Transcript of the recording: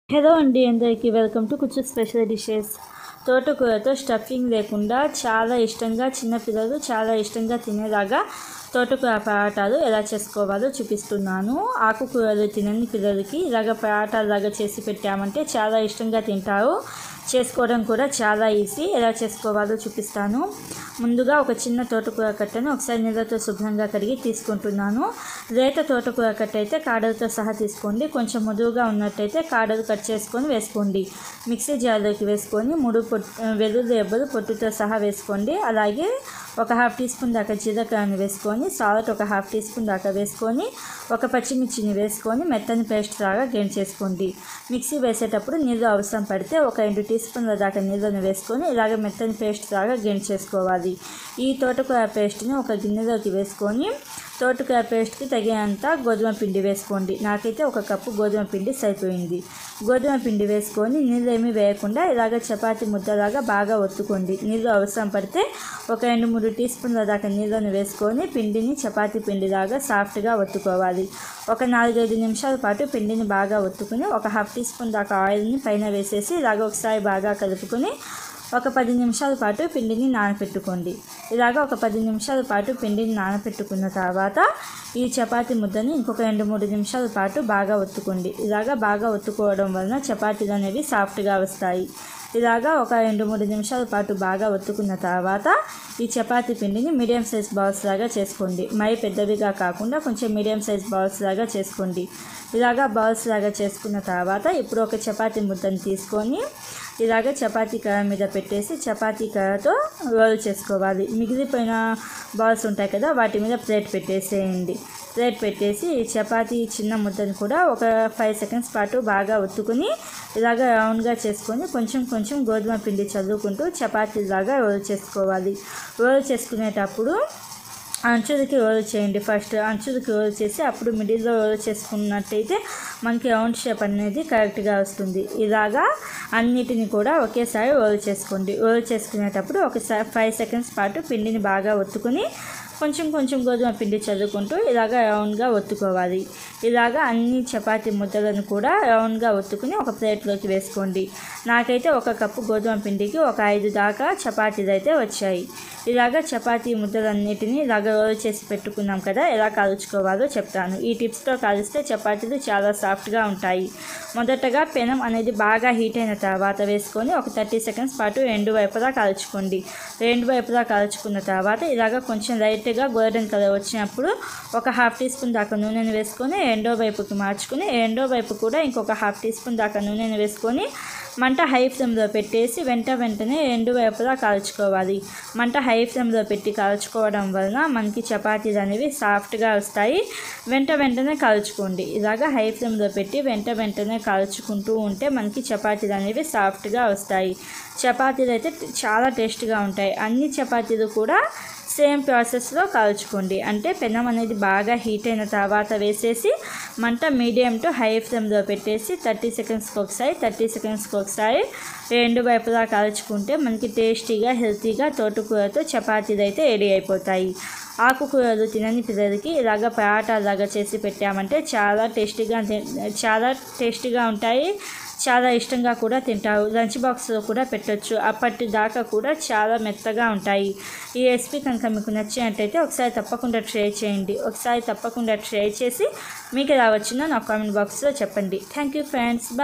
Hello అండి, అందరికీ welcome to Kucchu special dishes. తోటకూరతో స్టఫింగ్ లేకుండా చాలా ఇష్టంగా చిన్నపిల్లలు చాలా ఇష్టంగా తినేలాగా తోటకూర పరాటాలు ఎలా చేసుకోవాలో చూపిస్తున్నాను. ఆకుకూరలు తినని పిల్లలకి ఇలాగ పరాటాలాగా చేసి పెట్టామంటే చాలా ఇష్టంగా తింటారు. చేసుకోవడం కూడా చాలా ఈజీ. ఎలా చేసుకోవాలో చూపిస్తాను. ముందుగా ఒక చిన్న తోటకూర కట్టను ఒకసారి నీళ్ళతో శుభ్రంగా కడిగి తీసుకుంటున్నాను. లేత తోటకూర కట్ట అయితే కాడలతో సహా తీసుకోండి. కొంచెం ముదురుగా ఉన్నట్టయితే కాడలు కట్ చేసుకొని వేసుకోండి. మిక్సీ జార్లోకి వేసుకొని 3 వెల్లుల్లి రెబ్బలు పొట్టుతో సహా వేసుకోండి. అలాగే ఒక 1/2 టీ స్పూన్ దాకా జీలకర్రను వేసుకొని, సాల్ట్ ఒక 1/2 టీ స్పూన్ దాకా వేసుకొని, ఒక పచ్చిమిర్చిని వేసుకొని మెత్తని పేస్ట్ లాగా గ్రైండ్ చేసుకోండి. మిక్సీ వేసేటప్పుడు నీళ్ళు అవసరం పడితే ఒక 2 టీ స్పూన్ల దాకా నీళ్ళను వేసుకొని ఇలాగ మెత్తని పేస్ట్ లాగా గ్రైండ్ చేసుకోవాలి. ఈ తోటకూర పేస్ట్ని ఒక గిన్నెలోకి వేసుకొని తోటకూర పేస్ట్కి తగినంత గోధుమ పిండి వేసుకోండి. నాకైతే 1 కప్పు గోధుమ పిండి సరిపోయింది. గోధుమ పిండి వేసుకొని నీళ్ళు ఏమీ వేయకుండా ఇలాగ చపాతీ ముద్దలాగా బాగా ఒత్తుకోండి. నీళ్ళు అవసరం పడితే ఒక 2-3 టీ స్పూన్ల దాకా నీళ్ళను వేసుకొని పిండిని చపాతీ పిండిలాగా సాఫ్ట్గా ఒత్తుకోవాలి. ఒక 4-5 నిమిషాల పాటు పిండిని బాగా ఒత్తుకుని ఒక 1/2 టీ స్పూన్ దాకా ఆయిల్ని పైన వేసేసి ఇలాగ ఒకసారి బాగా కలుపుకొని ఒక 10 నిమిషాల పాటు పిండిని నానపెట్టుకోండి. ఇలాగ ఒక 10 నిమిషాల పాటు పిండిని నానపెట్టుకున్న తర్వాత ఈ చపాతీ ముద్దని ఇంకొక 2-3 నిమిషాల పాటు బాగా ఒత్తుకోండి. ఇలాగ బాగా ఒత్తుకోవడం వలన చపాతీలు అనేవి సాఫ్ట్గా వస్తాయి. ఇలాగా ఒక 2-3 నిమిషాల పాటు బాగా ఒత్తుకున్న తర్వాత ఈ చపాతీ పిండిని మీడియం సైజ్ బాల్స్ లాగా చేసుకోండి. మరీ పెద్దవిగా కాకుండా కొంచెం మీడియం సైజ్ బాల్స్ లాగా చేసుకోండి. ఇలాగా బాల్స్ లాగా చేసుకున్న తర్వాత ఇప్పుడు ఒక చపాతీ ముద్దను తీసుకొని ఇలాగ చపాతీ కర్ర మీద పెట్టేసి చపాతీ కర్రతో రోల్ చేసుకోవాలి. మిగిలిపోయిన బాల్స్ ఉంటాయి కదా, వాటి మీద ప్లేట్ పెట్టేసేయండి. ప్లేట్ పెట్టేసి చపాతీ చిన్న ముద్దను కూడా ఒక 5 సెకండ్స్ పాటు బాగా ఒత్తుకుని ఇలాగ రౌండ్గా చేసుకొని కొంచెం కొంచెం గోధుమ పిండి చల్లుకుంటూ చపాతీలాగా రోల్ చేసుకోవాలి. రోల్ చేసుకునేటప్పుడు అంచులకి రోల్ చేయండి. ఫస్ట్ అంచులకి రోల్ చేసి అప్పుడు మిడిల్లో రోల్ చేసుకున్నట్టయితే మనకి రౌండ్ షేప్ అనేది కరెక్ట్గా వస్తుంది. ఇలాగా అన్నిటిని కూడా ఒకేసారి రోల్ చేసుకోండి. రోల్ చేసుకునేటప్పుడు ఒకసారి 5 సెకండ్స్ పాటు పిండిని బాగా ఒత్తుకుని కొంచెం కొంచెం గోధుమ పిండి చల్లుకుంటూ ఇలాగ రౌండ్గా ఒత్తుకోవాలి. ఇలాగ అన్ని చపాతీ ముద్దలను కూడా రౌండ్గా ఒత్తుకుని ఒక ప్లేట్లోకి వేసుకోండి. నాకైతే 1 కప్పు గోధుమ పిండికి ఒక 5 దాకా చపాతీలు అయితే వచ్చాయి. ఇలాగ చపాతీ ముద్దలన్నిటిని ఇలాగ రోల్ చేసి పెట్టుకున్నాం కదా, ఎలా కాల్చుకోవాలో చెప్తాను. ఈ టిప్స్తో కాలిస్తే చపాతీలు చాలా సాఫ్ట్గా ఉంటాయి. మొదటగా పెనం అనేది బాగా హీట్ అయిన తర్వాత వేసుకొని ఒక 30 సెకండ్స్ పాటు 2 వైపులా కాల్చుకోండి. 2 వైపులా కాల్చుకున్న తర్వాత ఇలాగ కొంచెం లైట్గా గోల్డెన్ కలర్ వచ్చినప్పుడు ఒక 1/2 టీ స్పూన్ దాకా నూనెను వేసుకొని రెండో వైపుకి మార్చుకుని రెండో వైపు కూడా ఇంకొక 1/2 టీ స్పూన్ దాకా నూనెను వేసుకొని మంట హై ఫ్లేమ్లో పెట్టేసి వెంటనే 2 వైపులా కాల్చుకోవాలి. మంట హై ఫ్లేమ్లో పెట్టి కాల్చుకోవడం వలన మనకి చపాతీలు అనేవి సాఫ్ట్గా వస్తాయి. వెంటనే కాల్చుకోండి. ఇలాగ హై ఫ్లేమ్లో పెట్టి వెంటనే కాల్చుకుంటూ ఉంటే మనకి చపాతీలు అనేవి సాఫ్ట్గా వస్తాయి. చపాతీలు అయితే చాలా టేస్ట్గా ఉంటాయి. అన్ని చపాతీలు కూడా సేమ్ ప్రాసెస్లో కాల్చుకోండి. అంటే పెనం అనేది బాగా హీట్ అయిన తర్వాత వేసేసి మంట మీడియం టు హై ఫ్లేమ్లో పెట్టేసి 30 సెకండ్స్కి ఒకసారి 2 వైపులా కాల్చుకుంటే మనకి టేస్టీగా హెల్తీగా తోటకూరతో చపాతీలు అయితే రెడీ అయిపోతాయి. ఆకుకూరలు తినని పిల్లలకి ఇలాగ పరాటాలాగా చేసి పెట్టామంటే చాలా టేస్టీగా ఉంటాయి. చాలా ఇష్టంగా కూడా తింటారు. లంచ్ బాక్స్లో కూడా పెట్టొచ్చు. అప్పటిదాకా కూడా చాలా మెత్తగా ఉంటాయి. ఈ రెసిపీ కనుక మీకు నచ్చినట్టయితే ఒకసారి తప్పకుండా ట్రై చేయండి. ఒకసారి తప్పకుండా ట్రై చేసి మీకు ఎలా వచ్చిందో నా కామెంట్ బాక్స్లో చెప్పండి. Thank you friends.